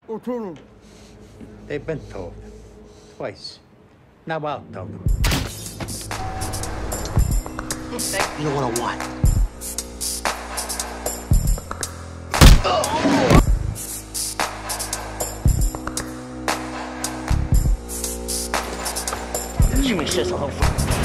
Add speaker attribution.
Speaker 1: Who told them?
Speaker 2: They've been told. Twice. Now I'll tell them.
Speaker 3: You know what I want? You 没射手后